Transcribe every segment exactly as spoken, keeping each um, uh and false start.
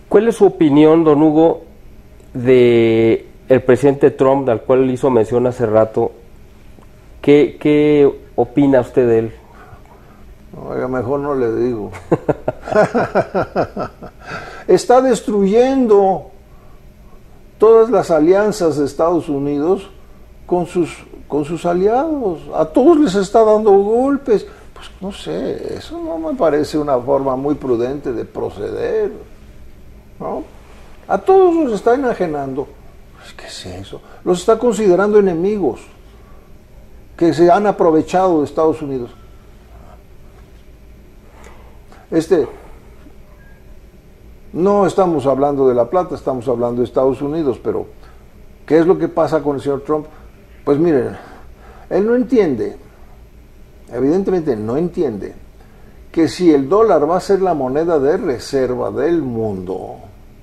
¿Cuál es su opinión, don Hugo, de el presidente Trump, al cual hizo mención hace rato? ¿Qué, qué opina usted de él? Oiga, mejor no le digo. Está destruyendo todas las alianzas de Estados Unidos con sus, con sus aliados. A todos les está dando golpes. Pues no sé, eso no me parece una forma muy prudente de proceder, ¿no? A todos los está enajenando. Pues, ¿qué es eso? Los está considerando enemigos que se han aprovechado de Estados Unidos. Este, no estamos hablando de La Plata, estamos hablando de Estados Unidos, pero ¿qué es lo que pasa con el señor Trump? Pues miren, él no entiende, evidentemente no entiende, que si el dólar va a ser la moneda de reserva del mundo,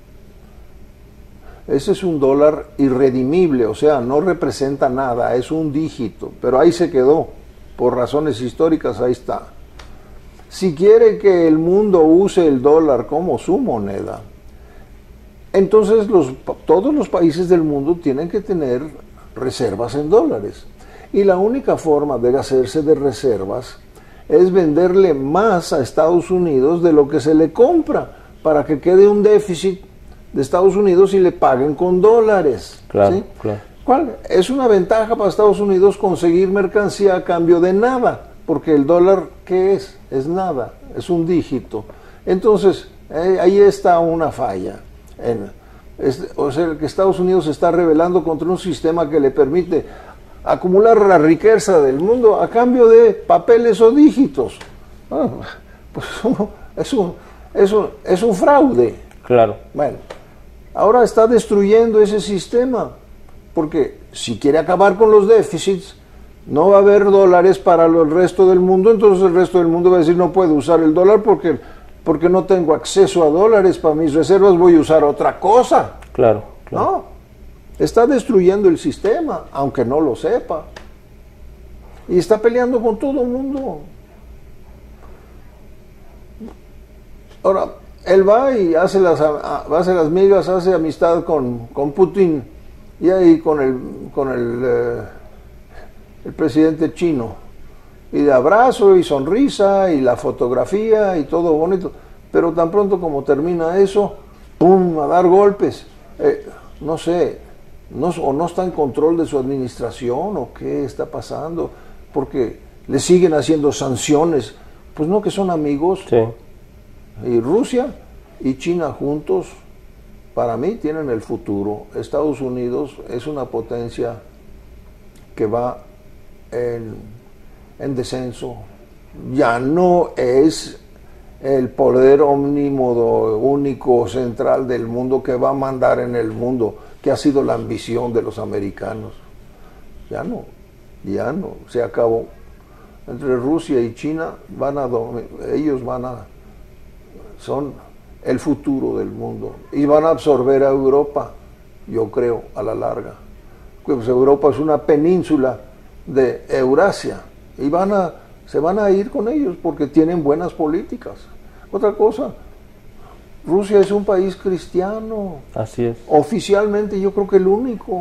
ese es un dólar irredimible, o sea, no representa nada, es un dígito, pero ahí se quedó, por razones históricas, ahí está. Si quiere que el mundo use el dólar como su moneda, entonces los, todos los países del mundo tienen que tener reservas en dólares. Y la única forma de hacerse de reservas es venderle más a Estados Unidos de lo que se le compra, para que quede un déficit de Estados Unidos y le paguen con dólares. Claro, ¿sí? claro. ¿Cuál? Es una ventaja para Estados Unidos conseguir mercancía a cambio de nada, porque el dólar, ¿qué es? Es nada, es un dígito. Entonces, eh, ahí está una falla. En, es, o sea, que Estados Unidos se está rebelando contra un sistema que le permite acumular la riqueza del mundo a cambio de papeles o dígitos. Ah, pues es un, es un, es un fraude. Claro. Bueno, ahora está destruyendo ese sistema, porque si quiere acabar con los déficits, no va a haber dólares para el resto del mundo, entonces el resto del mundo va a decir no puedo usar el dólar porque, porque no tengo acceso a dólares para mis reservas, voy a usar otra cosa. Claro, claro. No, está destruyendo el sistema, aunque no lo sepa. Y está peleando con todo el mundo. Ahora, él va y hace las, hace las migas, hace amistad con, con Putin y ahí con el... Con el eh, el presidente chino, y de abrazo y sonrisa y la fotografía y todo bonito, pero tan pronto como termina eso, ¡pum!, a dar golpes. Eh, no sé, no, o no está en control de su administración, o qué está pasando, porque le siguen haciendo sanciones, pues no, que son amigos. Sí. Y Rusia y China juntos, para mí, tienen el futuro. Estados Unidos es una potencia que va En, en descenso, ya no es el poder omnímodo, único, central del mundo que va a mandar en el mundo, que ha sido la ambición de los americanos. Ya no, ya no, se acabó. Entre Rusia y China van a ellos van a son el futuro del mundo y van a absorber a Europa, yo creo, a la larga. Pues Europa es una península de Eurasia y van a, se van a ir con ellos porque tienen buenas políticas. Otra cosa, Rusia es un país cristiano. Así es. Oficialmente yo creo que el único.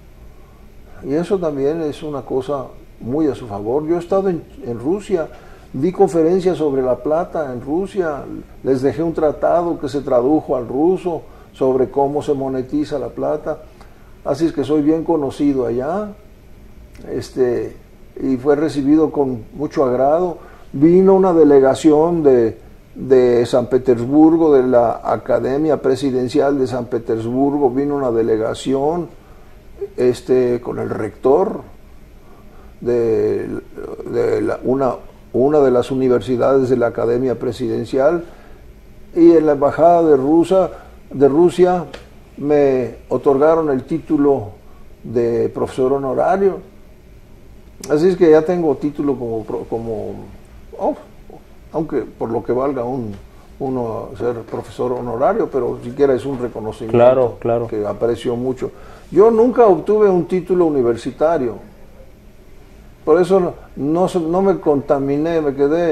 Y eso también es una cosa muy a su favor. Yo he estado en, en Rusia, di conferencias sobre la plata en Rusia, les dejé un tratado que se tradujo al ruso sobre cómo se monetiza la plata. Así es que soy bien conocido allá. Este, y fue recibido con mucho agrado. Vino una delegación de, de San Petersburgo, de la Academia Presidencial de San Petersburgo, vino una delegación este, con el rector de, de la, una, una de las universidades de la Academia Presidencial, y en la Embajada de, Rusia, de Rusia me otorgaron el título de profesor honorario. Así es que ya tengo título como, como oh, aunque por lo que valga un, uno ser profesor honorario, pero siquiera es un reconocimiento, claro, claro, que aprecio mucho. Yo nunca obtuve un título universitario, por eso no, no, no me contaminé, me quedé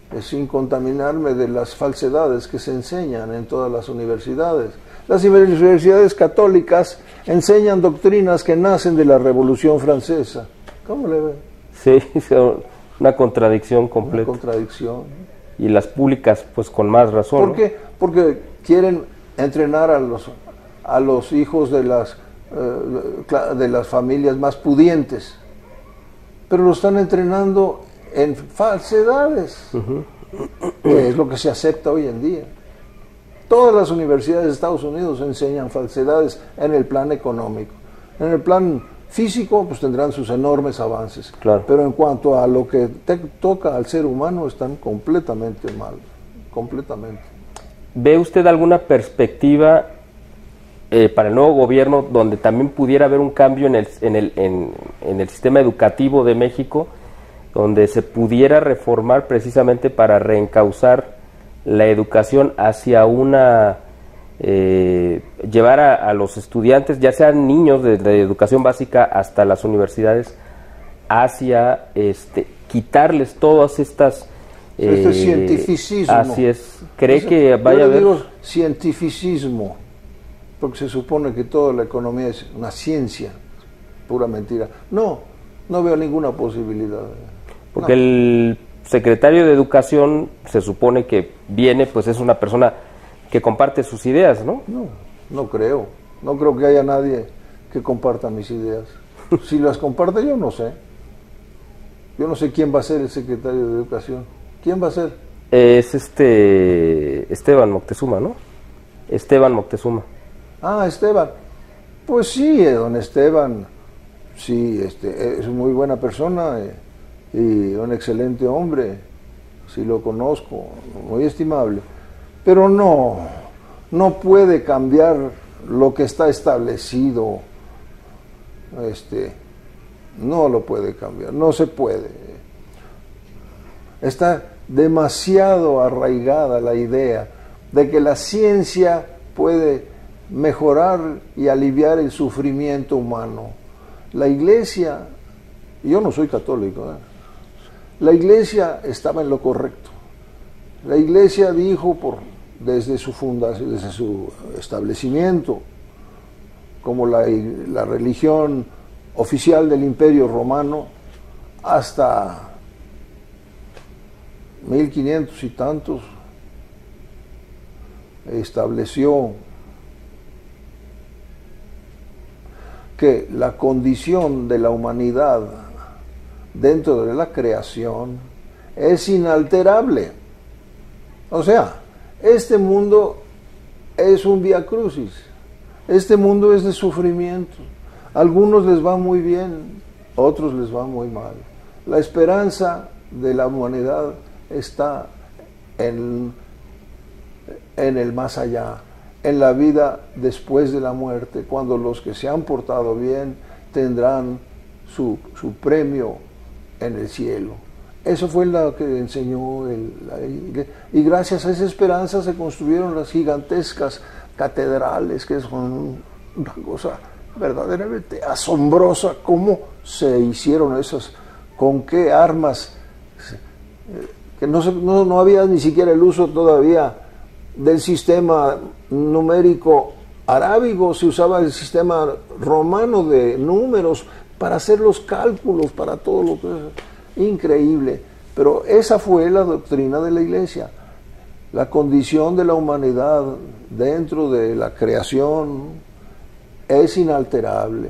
eh, sin contaminarme de las falsedades que se enseñan en todas las universidades. Las universidades católicas enseñan doctrinas que nacen de la Revolución Francesa. ¿Cómo le ven? Sí, una contradicción completa. Una contradicción. Y las públicas, pues con más razón. ¿Por qué? ¿No? Porque quieren entrenar a los, a los hijos de las, eh, de las familias más pudientes, pero lo están entrenando en falsedades, uh-huh. que es lo que se acepta hoy en día. Todas las universidades de Estados Unidos enseñan falsedades en el plan económico. En el plan físico, pues tendrán sus enormes avances. Claro. Pero en cuanto a lo que te toca al ser humano, están completamente mal. Completamente. ¿Ve usted alguna perspectiva eh, para el nuevo gobierno donde también pudiera haber un cambio en el, en, el, en, en el sistema educativo de México, donde se pudiera reformar precisamente para reencauzar la educación hacia una, eh, llevar a, a los estudiantes, ya sean niños de, de educación básica hasta las universidades, hacia este, quitarles todas estas... Este eh, cientificismo. Así es. ¿Cree Ese, que vaya a haber...? Yo digo cientificismo, porque se supone que toda la economía es una ciencia, pura mentira. No, no veo ninguna posibilidad. Porque no. El secretario de Educación se supone que viene, pues es una persona que comparte sus ideas, ¿no? No, no creo. No creo que haya nadie que comparta mis ideas. Si las comparte, yo no sé. Yo no sé quién va a ser el secretario de Educación. ¿Quién va a ser? Es este Esteban Moctezuma, ¿no? Esteban Moctezuma. Ah, Esteban. Pues sí, eh, don Esteban, sí, este, es muy buena persona eh, y un excelente hombre, sí lo conozco, muy estimable. Pero no, no puede cambiar lo que está establecido. Este, no lo puede cambiar, no se puede. Está demasiado arraigada la idea de que la ciencia puede mejorar y aliviar el sufrimiento humano. La Iglesia, yo no soy católico, ¿eh? La Iglesia estaba en lo correcto. La Iglesia dijo por, desde su fundación, desde su establecimiento, como la, la religión oficial del Imperio Romano, hasta mil quinientos y tantos, estableció que la condición de la humanidad dentro de la creación es inalterable. O sea, este mundo es un vía crucis, este mundo es de sufrimiento. A algunos les va muy bien, a otros les va muy mal. La esperanza de la humanidad está en, en el más allá, en la vida después de la muerte, cuando los que se han portado bien tendrán su, su premio en el cielo. Eso fue lo que enseñó el, la iglesia. Y gracias a esa esperanza se construyeron las gigantescas catedrales, que son una cosa verdaderamente asombrosa, cómo se hicieron esas, con qué armas, que no, se, no, no había ni siquiera el uso todavía del sistema numérico arábigo, se usaba el sistema romano de números para hacer los cálculos, para todo lo que es increíble. Pero esa fue la doctrina de la Iglesia. La condición de la humanidad dentro de la creación es inalterable.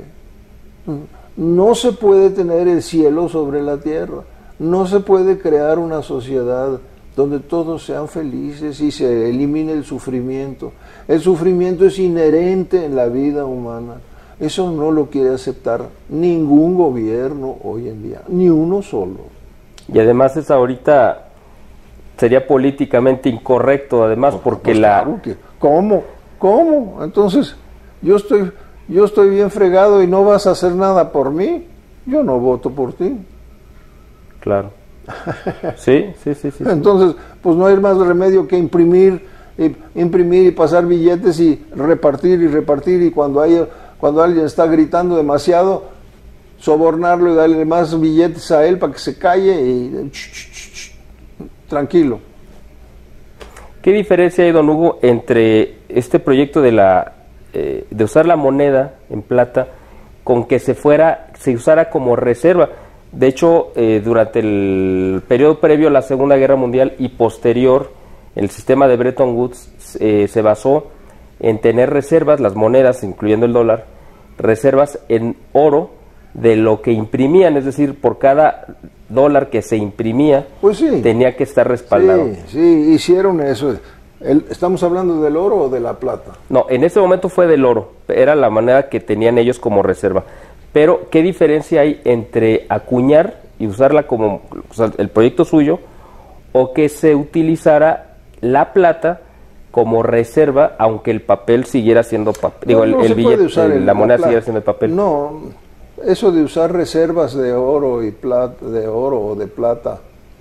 No se puede tener el cielo sobre la tierra. No se puede crear una sociedad donde todos sean felices y se elimine el sufrimiento. El sufrimiento es inherente en la vida humana. Eso no lo quiere aceptar ningún gobierno hoy en día, ni uno solo. Y además es ahorita, sería políticamente incorrecto, además, pues, porque pues, la... Claro que, ¿cómo? ¿Cómo? Entonces, yo estoy, yo estoy bien fregado y no vas a hacer nada por mí. Yo no voto por ti. Claro. Sí, sí, sí, sí. Entonces, pues no hay más remedio que imprimir, y, imprimir y pasar billetes y repartir y repartir, y cuando hay, cuando alguien está gritando demasiado, sobornarlo y darle más billetes a él para que se calle y, tranquilo. ¿Qué diferencia hay, don Hugo, entre este proyecto de la eh, de usar la moneda en plata con que se fuera, se usara como reserva? De hecho, eh, durante el periodo previo a la Segunda Guerra Mundial y posterior, el sistema de Bretton Woods eh, se basó en tener reservas, las monedas, incluyendo el dólar, reservas en oro de lo que imprimían, es decir, por cada dólar que se imprimía, pues sí, tenía que estar respaldado. Sí, sí, hicieron eso. El, ¿Estamos hablando del oro o de la plata? No, en ese momento fue del oro, era la moneda que tenían ellos como reserva. Pero, ¿qué diferencia hay entre acuñar y usarla como, o sea, el proyecto suyo, o que se utilizara la plata como reserva, aunque el papel siguiera siendo papel, digo, no, no el, el billete, usar el, la moneda la siguiera siendo el papel? No, eso de usar reservas de oro y plata, de oro o de plata,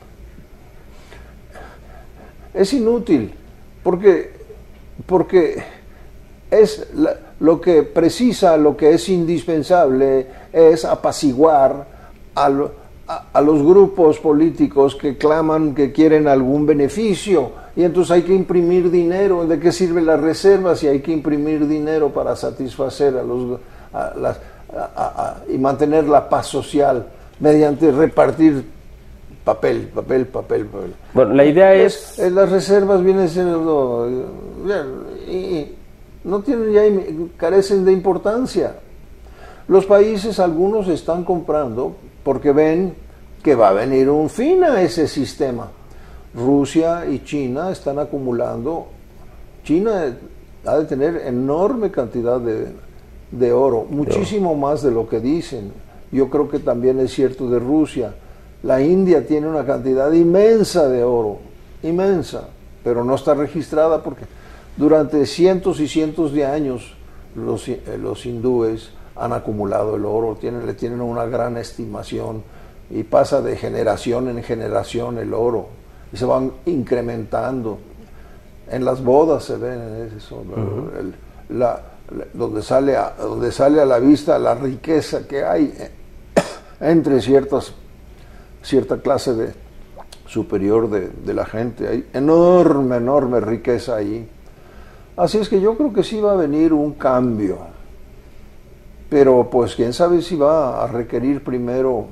es inútil, porque, porque es la, lo que precisa, lo que es indispensable es apaciguar a, lo, a, a los grupos políticos que claman que quieren algún beneficio, y entonces hay que imprimir dinero. ¿De qué sirve las reservas si hay que imprimir dinero para satisfacer a los a las a, a, a, y mantener la paz social mediante repartir papel, papel, papel, papel? Bueno, la idea es... es las reservas vienen siendo y no tienen ya, carecen de importancia. Los países, algunos están comprando porque ven que va a venir un fin a ese sistema. Rusia y China están acumulando. China ha de tener enorme cantidad de, de oro, muchísimo más de lo que dicen. Yo creo que también es cierto de Rusia. La India tiene una cantidad inmensa de oro, inmensa, pero no está registrada porque durante cientos y cientos de años los, eh, los hindúes han acumulado el oro, tienen, le tienen una gran estimación y pasa de generación en generación el oro y se van incrementando. En las bodas se ven eso, uh-huh. el, la, la, donde, sale a, donde sale a la vista la riqueza que hay entre ciertas, cierta clase de superior de, de la gente. Hay enorme, enorme riqueza ahí. Así es que yo creo que sí va a venir un cambio, pero pues quién sabe si va a requerir primero,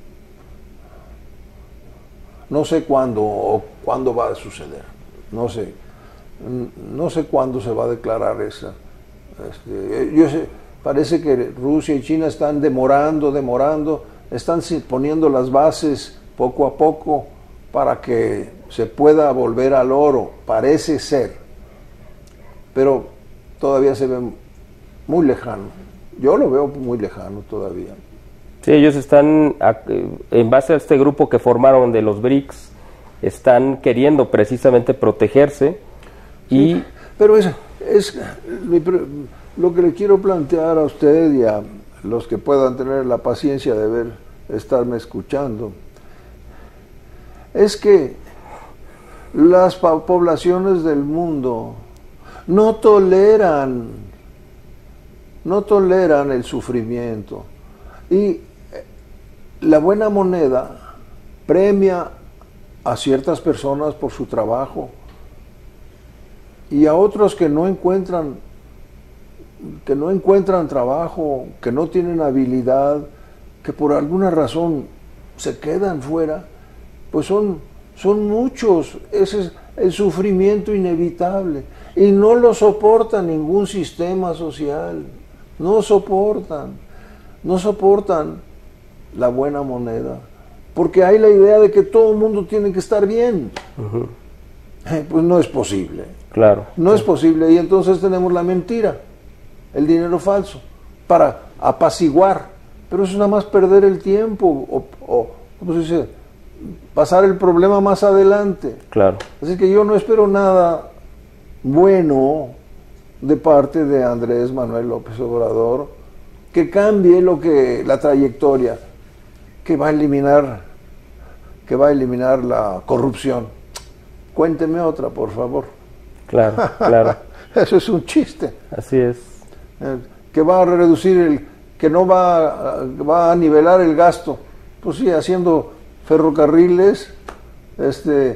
no sé cuándo o cuándo va a suceder, no sé, no sé cuándo se va a declarar esa. Este, yo sé, parece que Rusia y China están demorando, demorando, están poniendo las bases poco a poco para que se pueda volver al oro, parece ser, pero todavía se ve muy lejano. Yo lo veo muy lejano todavía. Sí, ellos están, en base a este grupo que formaron de los B R I C S, están queriendo precisamente protegerse. Y sí, pero es, es lo que le quiero plantear a usted y a los que puedan tener la paciencia de ver, estarme escuchando, es que las poblaciones del mundo no toleran, no toleran el sufrimiento, y la buena moneda premia a ciertas personas por su trabajo y a otros que no encuentran que no encuentran trabajo, que no tienen habilidad, que por alguna razón se quedan fuera, pues son, son muchos. Ese es el sufrimiento inevitable y no lo soporta ningún sistema social, no soportan, no soportan la buena moneda, porque hay la idea de que todo el mundo tiene que estar bien. Uh-huh. Eh, pues no es posible. Claro. No es posible, y entonces tenemos la mentira, el dinero falso, para apaciguar, pero eso es nada más perder el tiempo, o, o ¿cómo se dice?, pasar el problema más adelante. Claro. Así que yo no espero nada bueno de parte de Andrés Manuel López Obrador que cambie lo que la trayectoria, que va a eliminar, que va a eliminar la corrupción. Cuénteme otra, por favor. Claro, claro. Eso es un chiste. Así es. Eh, que va a reducir el, que no va, va a nivelar el gasto. Pues sí, haciendo ferrocarriles, este,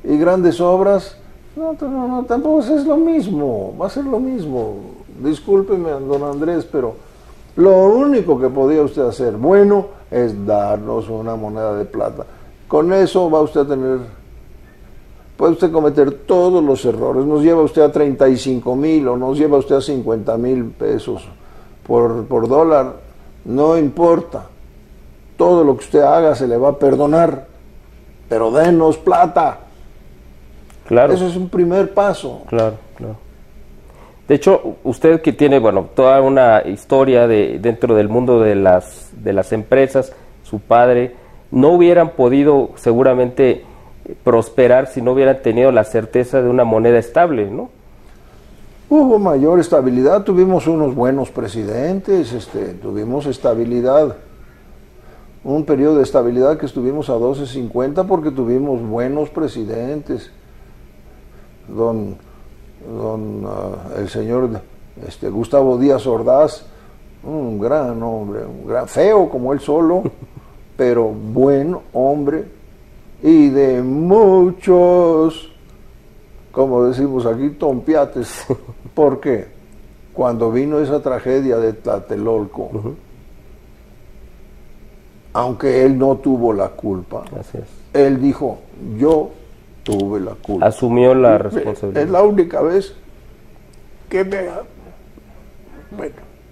y grandes obras, no, no, no, tampoco es lo mismo, va a ser lo mismo. Discúlpeme, don Andrés, pero lo único que podía usted hacer bueno es darnos una moneda de plata. Con eso va usted a tener, puede usted cometer todos los errores. Nos lleva usted a treinta y cinco mil o nos lleva usted a cincuenta mil pesos por, por dólar, no importa. Todo lo que usted haga se le va a perdonar, pero denos plata. Claro. Eso es un primer paso. Claro, claro. De hecho, usted que tiene, bueno, toda una historia de dentro del mundo de las de las empresas, su padre, no hubieran podido seguramente prosperar si no hubieran tenido la certeza de una moneda estable, ¿no? Hubo mayor estabilidad, tuvimos unos buenos presidentes, este, tuvimos estabilidad, un periodo de estabilidad que estuvimos a doce cincuenta porque tuvimos buenos presidentes. Don, don uh, el señor este, Gustavo Díaz Ordaz, un gran hombre, un gran, feo como él solo, pero buen hombre, y de muchos, como decimos aquí, tompiates, porque cuando vino esa tragedia de Tlatelolco, uh-huh. aunque él no tuvo la culpa, así es. Él dijo, yo tuve la culpa. Asumió la responsabilidad. Es la única vez que me... Bueno,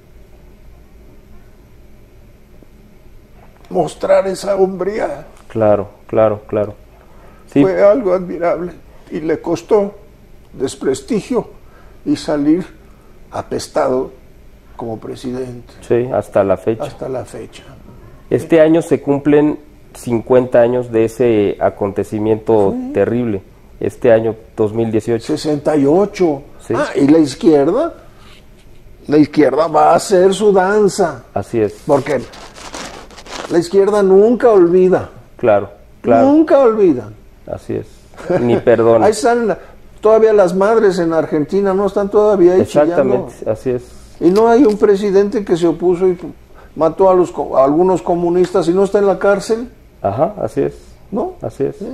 mostrar esa hombría. Claro, claro, claro. Sí. Fue algo admirable y le costó desprestigio y salir apestado como presidente. Sí, hasta la fecha. Hasta la fecha. Este año se cumplen cincuenta años de ese acontecimiento sí. terrible. Este año dos mil dieciocho. sesenta y ocho. Sí. Ah, y la izquierda, la izquierda va a hacer su danza. Así es. Porque la izquierda nunca olvida. Claro, claro. Nunca olvida. Así es. Ni perdona. Ahí están todavía las madres en Argentina, no están todavía ahí Exactamente, chillando. Así es. Y no hay un presidente que se opuso y mató a, los, a algunos comunistas y no está en la cárcel. Ajá, así es. ¿No? Así es. Sí.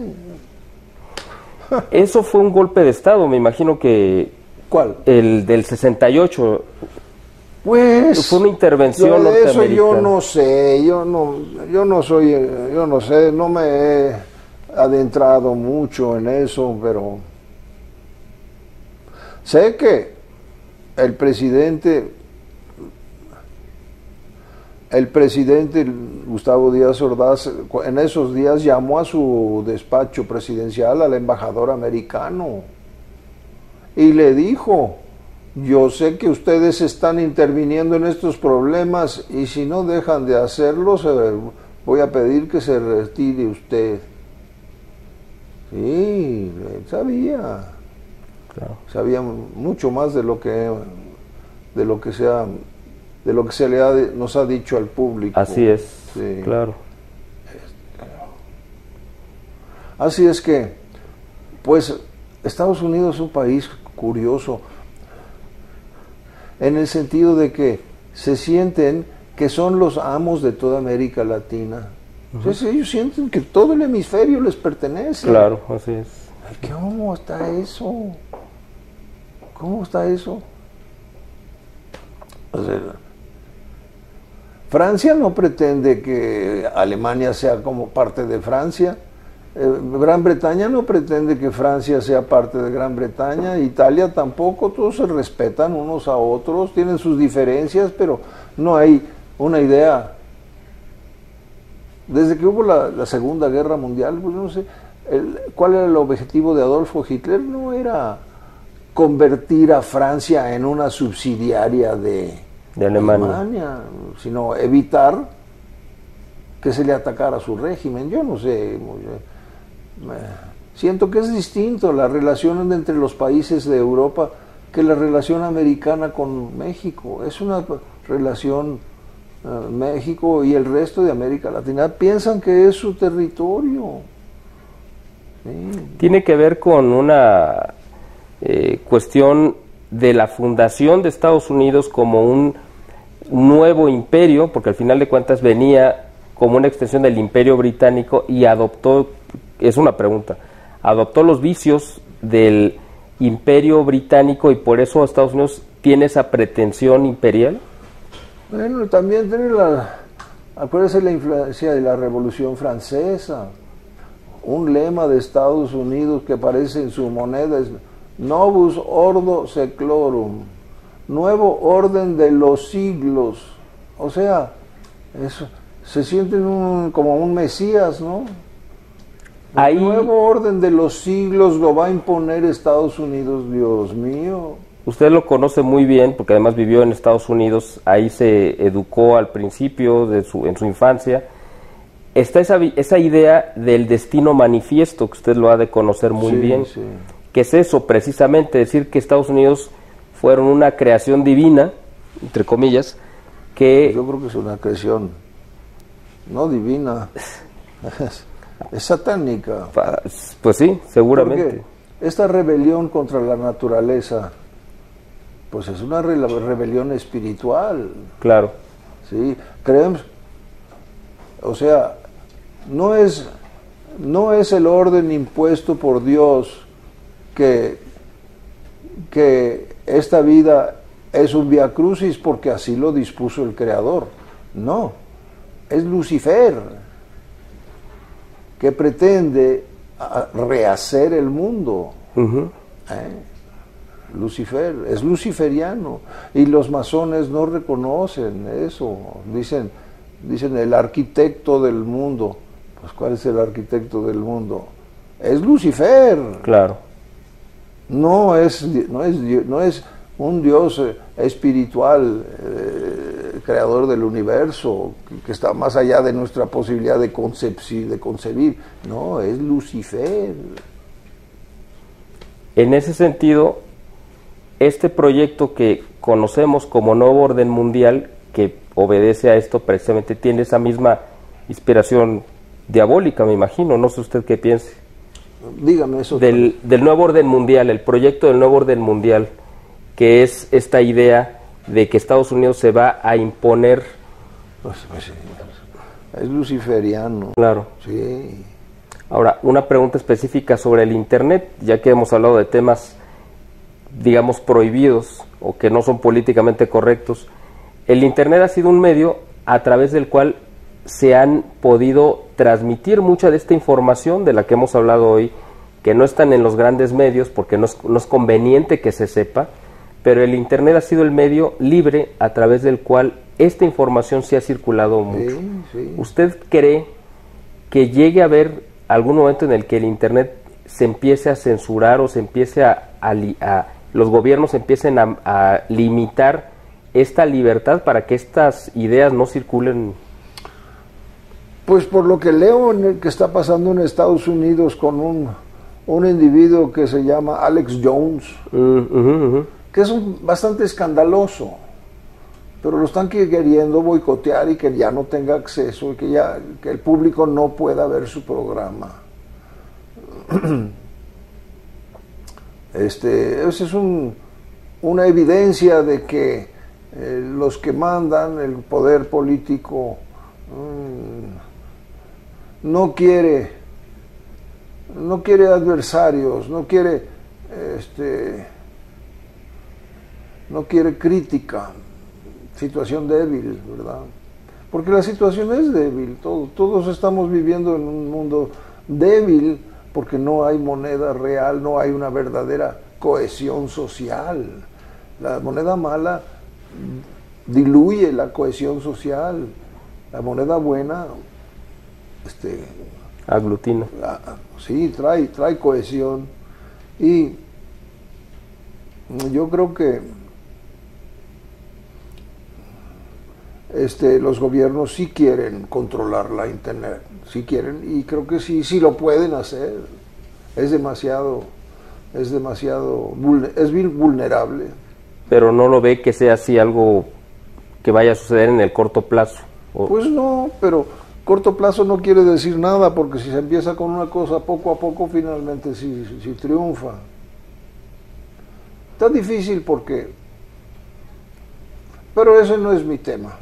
Eso fue un golpe de Estado, me imagino que... ¿Cuál? El del sesenta y ocho. Pues... Fue una intervención yo de norteamericana. Eso yo no sé, yo no, yo no soy, yo no sé, no me he adentrado mucho en eso, pero... Sé que el presidente... El presidente Gustavo Díaz Ordaz en esos días llamó a su despacho presidencial al embajador americano y le dijo, yo sé que ustedes están interviniendo en estos problemas y si no dejan de hacerlo, voy a pedir que se retire usted. Sí, él sabía, claro. Sabía mucho más de lo que, de lo que sea... de lo que se le ha, nos ha dicho al público. Así es, sí. Claro. Así es que, pues, Estados Unidos es un país curioso, en el sentido de que se sienten que son los amos de toda América Latina. Uh-huh. Entonces ellos sienten que todo el hemisferio les pertenece. Claro, así es. ¿Cómo está eso? ¿Cómo está eso? O sea, Francia no pretende que Alemania sea como parte de Francia, eh, Gran Bretaña no pretende que Francia sea parte de Gran Bretaña, Italia tampoco, todos se respetan unos a otros, tienen sus diferencias, pero no hay una idea. Desde que hubo la, la Segunda Guerra Mundial, pues no sé, el, ¿cuál era el objetivo de Adolfo Hitler? No era convertir a Francia en una subsidiaria de, de Alemania. Alemania, sino evitar que se le atacara a su régimen. Yo no sé, siento que es distinto la relación entre los países de Europa que la relación americana con México. Es una relación, uh, México y el resto de América Latina piensan que es su territorio. Sí. Tiene que ver con una eh, cuestión de la fundación de Estados Unidos como un nuevo imperio, porque al final de cuentas venía como una extensión del imperio británico y adoptó, es una pregunta, adoptó los vicios del imperio británico y por eso Estados Unidos tiene esa pretensión imperial? Bueno, también tiene la, acuérdese la influencia de la Revolución Francesa. Un lema de Estados Unidos que aparece en su moneda es Novus Ordo Seclorum, nuevo orden de los siglos. O sea, eso, se sienten un, como un mesías, ¿no? Ahí, el nuevo orden de los siglos lo va a imponer Estados Unidos, Dios mío. Usted lo conoce muy bien porque además vivió en Estados Unidos, ahí se educó al principio de su, en su infancia. Está esa, esa idea del destino manifiesto, que usted lo ha de conocer muy sí, bien, sí. que es eso, precisamente, decir que Estados Unidos fueron una creación divina, entre comillas, que... Yo creo que es una creación no divina, es, es satánica. Pues sí, seguramente. Porque esta rebelión contra la naturaleza, pues es una re rebelión espiritual. Claro. Sí, creemos, o sea, no es, no es el orden impuesto por Dios que, que esta vida es un vía crucis porque así lo dispuso el Creador. No, es Lucifer que pretende rehacer el mundo. Uh-huh. ¿Eh? Lucifer, es luciferiano, y los masones no reconocen eso, dicen, dicen el arquitecto del mundo. Pues ¿cuál es el arquitecto del mundo? Es Lucifer. Claro. No es, no es, no es un Dios espiritual, eh, creador del universo, que, que está más allá de nuestra posibilidad de concebir, de concebir. No, es Lucifer. En ese sentido, este proyecto que conocemos como Nuevo Orden Mundial, que obedece a esto precisamente, tiene esa misma inspiración diabólica, me imagino, no sé usted qué piense. Dígame eso. Del, del Nuevo Orden Mundial, el proyecto del Nuevo Orden Mundial, que es esta idea de que Estados Unidos se va a imponer. Pues, pues, sí, es luciferiano. Claro. Sí. Ahora, una pregunta específica sobre el Internet, ya que hemos hablado de temas, digamos, prohibidos o que no son políticamente correctos. El Internet ha sido un medio a través del cual se han podido transmitir mucha de esta información de la que hemos hablado hoy, que no están en los grandes medios porque no es, no es conveniente que se sepa, pero el Internet ha sido el medio libre a través del cual esta información se ha circulado mucho. Sí, sí. ¿Usted cree que llegue a haber algún momento en el que el Internet se empiece a censurar o se empiece a, a, a los gobiernos empiecen a, a limitar esta libertad para que estas ideas no circulen? Pues por lo que leo en el que está pasando en Estados Unidos con un, un individuo que se llama Alex Jones, uh, uh-huh, uh-huh. que es un, bastante escandaloso, pero lo están queriendo boicotear y que ya no tenga acceso y que ya que el público no pueda ver su programa. Este, esa es un, una evidencia de que eh, los que mandan, el poder político, mmm, no quiere, no quiere adversarios, no quiere, este, no quiere crítica, situación débil, ¿verdad? Porque la situación es débil, todos, todos estamos viviendo en un mundo débil porque no hay moneda real, no hay una verdadera cohesión social. La moneda mala diluye la cohesión social, la moneda buena este aglutina. Sí, trae, trae cohesión, y yo creo que este, los gobiernos sí quieren controlar la internet, sí quieren, y creo que sí, sí lo pueden hacer. Es demasiado, es demasiado, es bien vulnerable. Pero no lo ve que sea así algo que vaya a suceder en el corto plazo. ¿O? Pues no, pero corto plazo no quiere decir nada, porque si se empieza con una cosa poco a poco, finalmente sí, sí, sí triunfa. Está difícil porque, pero ese no es mi tema.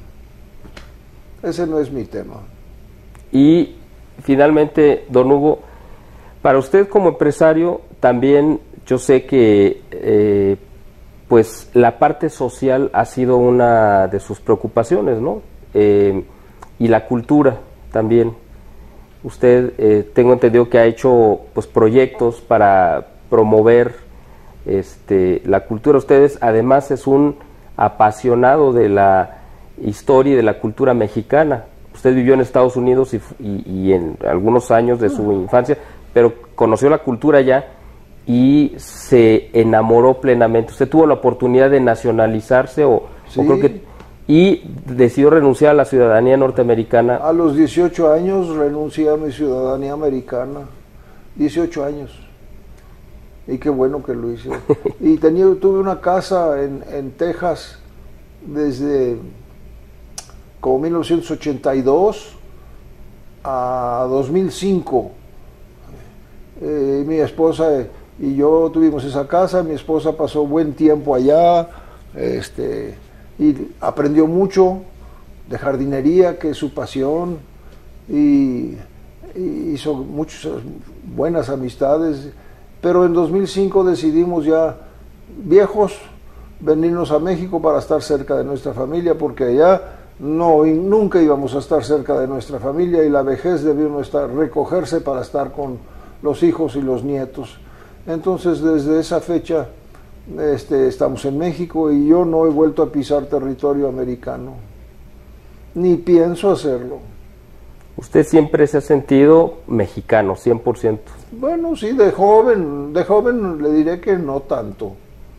Ese no es mi tema. Y finalmente, don Hugo, Para usted como empresario, también yo sé que eh, pues la parte social ha sido una de sus preocupaciones, ¿no? Eh, y la cultura también. Usted, eh, tengo entendido que ha hecho pues proyectos para promover este, la cultura. Ustedes, además, es un apasionado de la historia y de la cultura mexicana. Usted vivió en Estados Unidos y, y, y en algunos años de su infancia, pero conoció la cultura allá y se enamoró plenamente. ¿Usted tuvo la oportunidad de nacionalizarse o, sí. o creo que, y decidió renunciar a la ciudadanía norteamericana? A los dieciocho años renuncié a mi ciudadanía americana, dieciocho años, y qué bueno que lo hice. Y tenía, tuve una casa en, en Texas desde como mil novecientos ochenta y dos a dos mil cinco. Eh, mi esposa y yo tuvimos esa casa, mi esposa pasó buen tiempo allá, este, y aprendió mucho de jardinería, que es su pasión, y, y hizo muchas buenas amistades, pero en dos mil cinco decidimos ya, viejos, venirnos a México para estar cerca de nuestra familia, porque allá no, y nunca íbamos a estar cerca de nuestra familia, y la vejez debió estar, recogerse para estar con los hijos y los nietos. Entonces, desde esa fecha este, estamos en México, y yo no he vuelto a pisar territorio americano, ni pienso hacerlo. Usted siempre se ha sentido mexicano, cien por ciento. Bueno, sí, de joven, de joven le diré que no tanto.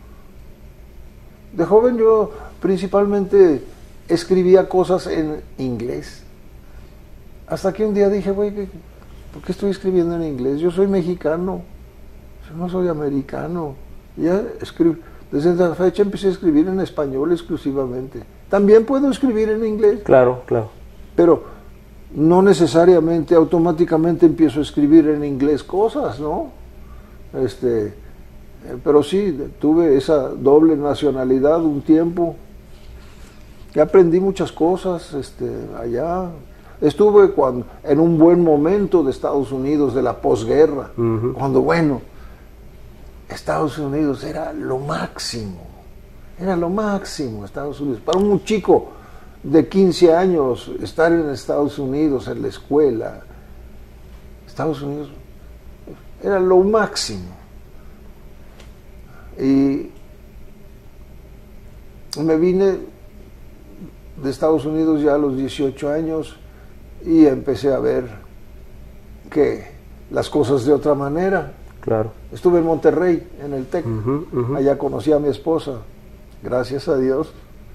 De joven yo principalmente escribía cosas en inglés. Hasta que un día dije, güey, ¿por qué estoy escribiendo en inglés? Yo soy mexicano, yo no soy americano. Ya escribo. Desde esa fecha empecé a escribir en español exclusivamente. También puedo escribir en inglés. Claro, claro. Pero no necesariamente, automáticamente empiezo a escribir en inglés cosas, ¿no? Este, pero sí, tuve esa doble nacionalidad un tiempo. Y aprendí muchas cosas este, allá. Estuve cuando, en un buen momento de Estados Unidos, de la posguerra, uh-huh. cuando, bueno, Estados Unidos era lo máximo, era lo máximo Estados Unidos. Para un chico de quince años, estar en Estados Unidos, en la escuela, Estados Unidos era lo máximo. Y me vine de Estados Unidos ya a los dieciocho años, y empecé a ver que las cosas de otra manera. Claro. Estuve en Monterrey, en el TEC, uh-huh, uh-huh. allá conocí a mi esposa, gracias a Dios.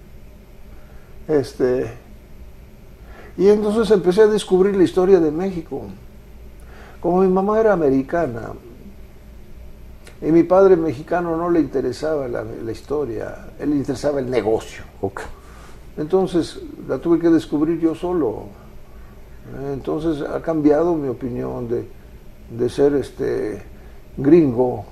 Este, y entonces empecé a descubrir la historia de México. Como mi mamá era americana y mi padre mexicano, no le interesaba la, la historia, él le interesaba el negocio. Okay. Entonces la tuve que descubrir yo solo. Entonces ha cambiado mi opinión de, de ser este gringo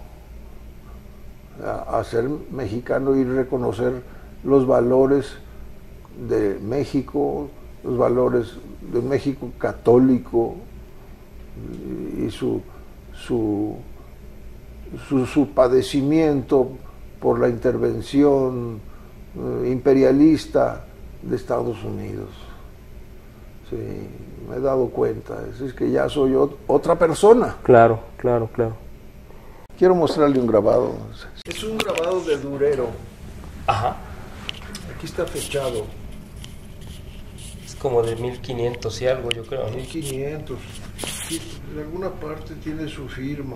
a, a ser mexicano, y reconocer los valores de México, los valores de México católico, y su su, su, su padecimiento por la intervención uh, imperialista de Estados Unidos. Sí, me he dado cuenta, es que ya soy ot otra persona. Claro, claro, claro. Quiero mostrarle un grabado. Es un grabado de Durero. Ajá. Aquí está fechado. Es como de mil quinientos y algo, yo creo. mil quinientos. Aquí, en alguna parte tiene su firma,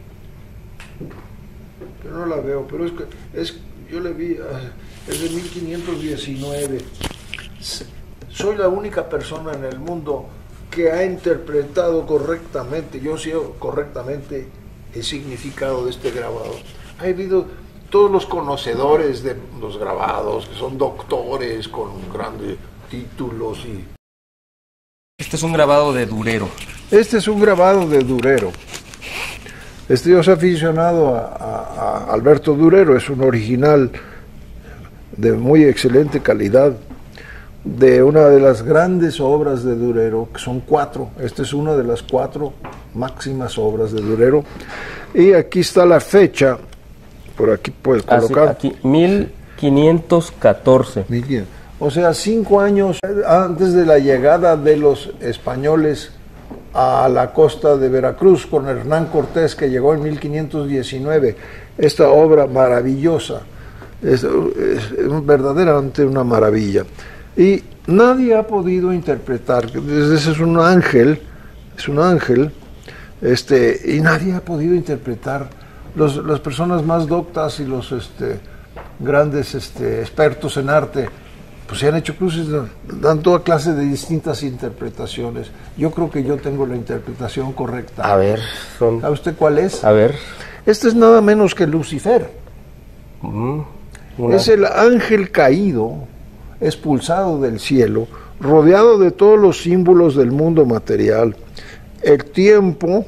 pero no la veo. Pero es que es, yo le vi, es de mil quinientos diecinueve. Soy la única persona en el mundo que ha interpretado correctamente, yo sé correctamente, el significado de este grabado. Ha habido todos los conocedores de los grabados, que son doctores con grandes títulos. Y este es un grabado de Durero. Este es un grabado de Durero. Este, yo soy aficionado a, a, a Alberto Durero, es un original de muy excelente calidad, de una de las grandes obras de Durero, que son cuatro. Esta es una de las cuatro máximas obras de Durero. Y aquí está la fecha, por aquí puedes colocar. Ah, sí, aquí, mil quinientos catorce. O sea, cinco años antes de la llegada de los españoles a la costa de Veracruz con Hernán Cortés, que llegó en mil quinientos diecinueve. Esta obra maravillosa, es, es verdaderamente una maravilla. Y nadie ha podido interpretar, ese es un ángel, es un ángel, este, y nadie ha podido interpretar, los, las personas más doctas y los este, grandes este, expertos en arte, pues se han hecho cruces, dan toda clase de distintas interpretaciones. Yo creo que yo tengo la interpretación correcta. A ver, son... ¿Sabe usted cuál es? A ver. Este es nada menos que Lucifer. Mm, una... Es el ángel caído, expulsado del cielo, rodeado de todos los símbolos del mundo material. El tiempo,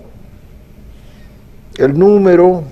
el número,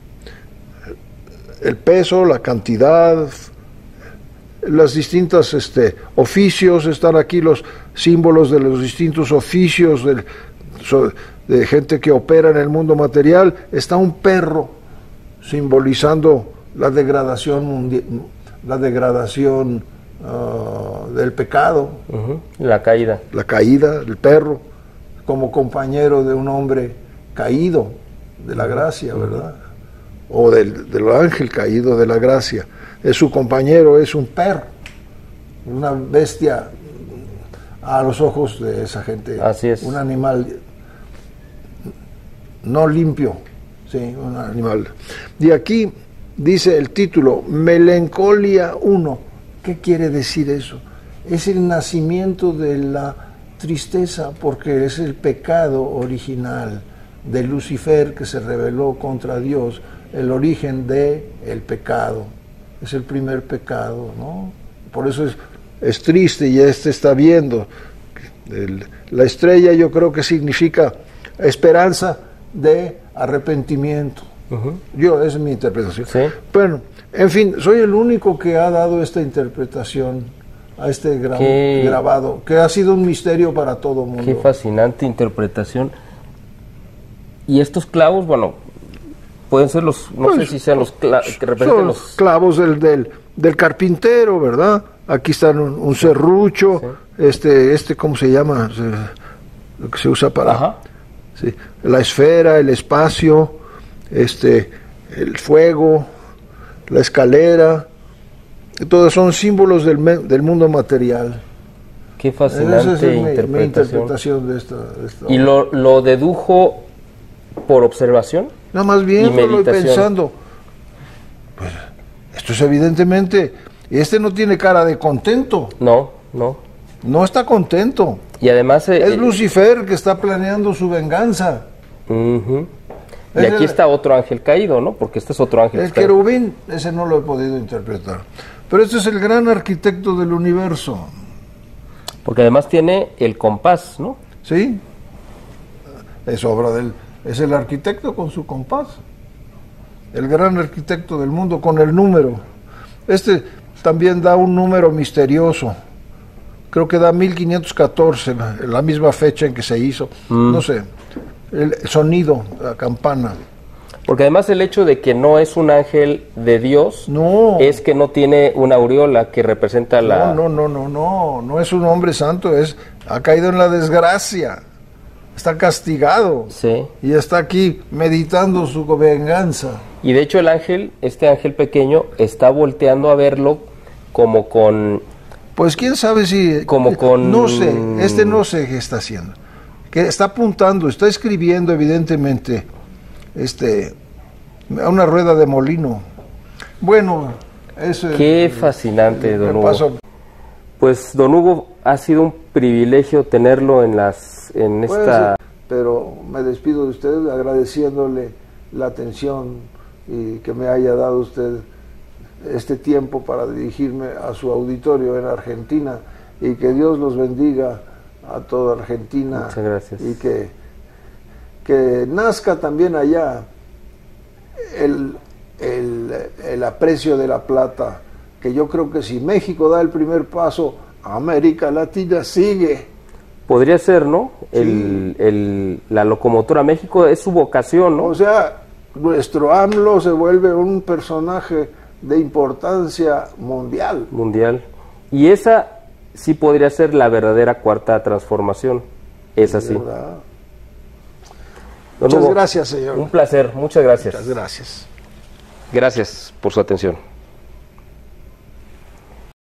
el peso, la cantidad, las distintas este, oficios, están aquí los símbolos de los distintos oficios de, de gente que opera en el mundo material. Está un perro simbolizando la degradación mundial, la degradación uh, del pecado, uh-huh. La caída. La caída, el perro, como compañero de un hombre caído de la gracia, ¿verdad? O del, del ángel caído de la gracia. Es su compañero, es un perro, una bestia a los ojos de esa gente. Así es. Un animal no limpio, sí, un animal. Y aquí dice el título, Melancolía uno. ¿Qué quiere decir eso? Es el nacimiento de la tristeza, porque es el pecado original de Lucifer que se rebeló contra Dios, el origen de el pecado. Es el primer pecado, ¿no? Por eso es, es triste, y este está viendo. El, la estrella yo creo que significa esperanza de arrepentimiento. Uh-huh. Yo, esa es mi interpretación. ¿Sí? Bueno, en fin, soy el único que ha dado esta interpretación a este gra- qué, grabado, que ha sido un misterio para todo el mundo. Qué fascinante interpretación. Y estos clavos, bueno, pueden ser los, no pues, sé si sean los clavos que representan los clavos del, del, del carpintero, ¿verdad? Aquí están un, un serrucho, sí. este, este, ¿cómo se llama? Se, lo que se usa para... Ajá. Sí, la esfera, el espacio, este, el fuego, la escalera, todos son símbolos del, me, del mundo material. Qué fascinante Esa es mi, interpretación. mi interpretación de esta, de esta ¿Y lo, lo dedujo por observación? Nada más viéndolo y, y pensando, pues esto es evidentemente, este no tiene cara de contento. No, no. No está contento. Y además... Eh, es Lucifer que está planeando su venganza. Uh-huh. Y aquí el, está otro ángel caído, ¿no? Porque este es otro ángel. El querubín, ese no lo he podido interpretar. Pero este es el gran arquitecto del universo. Porque además tiene el compás, ¿no? Sí. Es obra del... Es el arquitecto con su compás. El gran arquitecto del mundo con el número. Este también da un número misterioso. Creo que da mil quinientos catorce, la, la misma fecha en que se hizo. Mm. No sé. El, el sonido, la campana. Porque además el hecho de que no es un ángel de Dios, no, es que no tiene una aureola que representa la... No, no, no, no, no, no es un hombre santo, es ha caído en la desgracia, está castigado, sí, y está aquí meditando su venganza. Y de hecho el ángel, este ángel pequeño, está volteando a verlo como con... Pues quién sabe si... Como con... No sé, este no sé qué está haciendo. Que está apuntando, está escribiendo evidentemente este a una rueda de molino. Bueno, eso es... Qué fascinante, don Hugo. Pues don Hugo, ha sido un privilegio tenerlo en las en esta... Pero me despido de usted agradeciéndole la atención y que me haya dado usted este tiempo para dirigirme a su auditorio en Argentina, y que Dios los bendiga a toda Argentina. Muchas gracias. Y que, que nazca también allá el, el, el aprecio de la plata, que yo creo que si México da el primer paso, América Latina sigue. Podría ser, ¿no? El, Sí. el, la locomotora México es su vocación, ¿no? O sea, nuestro AMLO se vuelve un personaje de importancia mundial. Mundial. Y esa sí podría ser la verdadera cuarta transformación. Es así. ¿Verdad? Don Muchas Hugo, gracias, señor. un placer, muchas gracias. Muchas gracias. Gracias por su atención.